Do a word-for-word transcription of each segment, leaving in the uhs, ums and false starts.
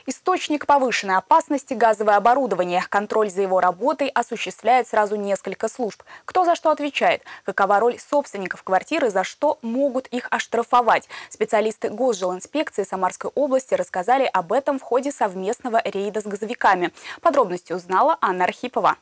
Источник повышенной опасности – газовое оборудование. Контроль за его работой осуществляет сразу несколько служб. Кто за что отвечает? Какова роль собственников квартиры, за что могут их оштрафовать? Специалисты Госжилинспекции Самарской области рассказали об этом в ходе совместного рейда с газовиками. Подробности узнала Анна Архипова.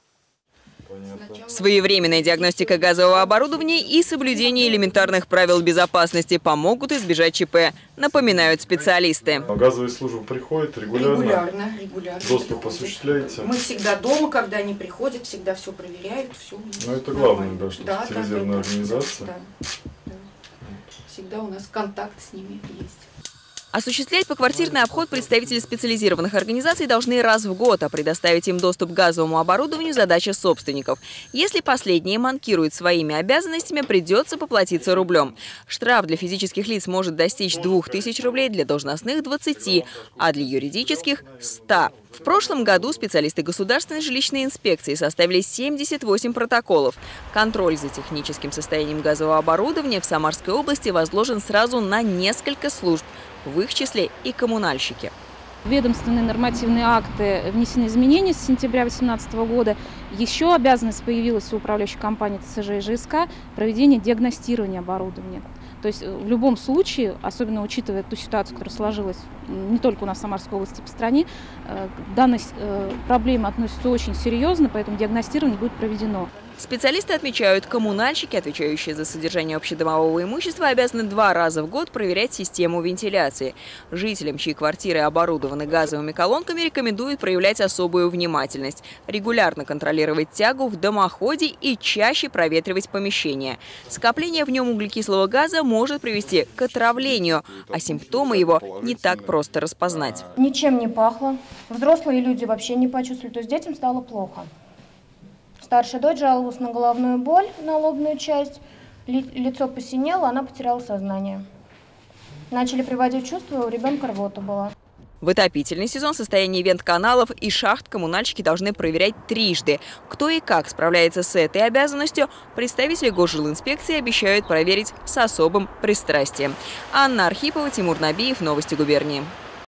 Своевременная диагностика газового оборудования и соблюдение элементарных правил безопасности помогут избежать ЧП, напоминают специалисты. Газовые службы приходят регулярно? Регулярно, регулярно. Доступ приходят. осуществляете? Мы всегда дома, когда они приходят, всегда все проверяют. Все ну это главное, да, что да, специализированная да, да, организация. Да, да. Всегда у нас контакт с ними есть. Осуществлять поквартирный обход представители специализированных организаций должны раз в год, а предоставить им доступ к газовому оборудованию – задача собственников. Если последние манкируют своими обязанностями, придется поплатиться рублем. Штраф для физических лиц может достичь двух тысяч рублей, для должностных – двадцати, а для юридических – ста. В прошлом году специалисты Государственной жилищной инспекции составили семьдесят восемь протоколов. Контроль за техническим состоянием газового оборудования в Самарской области возложен сразу на несколько служб, в их числе и коммунальщики. В ведомственные нормативные акты внесены изменения с сентября две тысячи восемнадцатого года. Еще обязанность появилась у управляющей компании ТСЖ и ЖСК проведения диагностирования оборудования. То есть в любом случае, особенно учитывая ту ситуацию, которая сложилась не только у нас в Самарской области, по стране, данная проблема относится очень серьезно, поэтому диагностирование будет проведено. Специалисты отмечают, коммунальщики, отвечающие за содержание общедомового имущества, обязаны два раза в год проверять систему вентиляции. Жителям, чьи квартиры оборудованы газовыми колонками, рекомендуют проявлять особую внимательность, регулярно контролировать тягу в дымоходе и чаще проветривать помещение. Скопление в нем углекислого газа может привести к отравлению, а симптомы его не так просто распознать. Ничем не пахло, взрослые люди вообще не почувствовали, то есть детям стало плохо. Старшая дочь жаловалась на головную боль, на лобную часть, Ли, лицо посинело, она потеряла сознание. Начали приводить в чувство, у ребенка рвота была. В отопительный сезон состояние вент-каналов и шахт коммунальщики должны проверять трижды. Кто и как справляется с этой обязанностью, представители Госжилинспекции обещают проверить с особым пристрастием. Анна Архипова, Тимур Набиев, Новости губернии.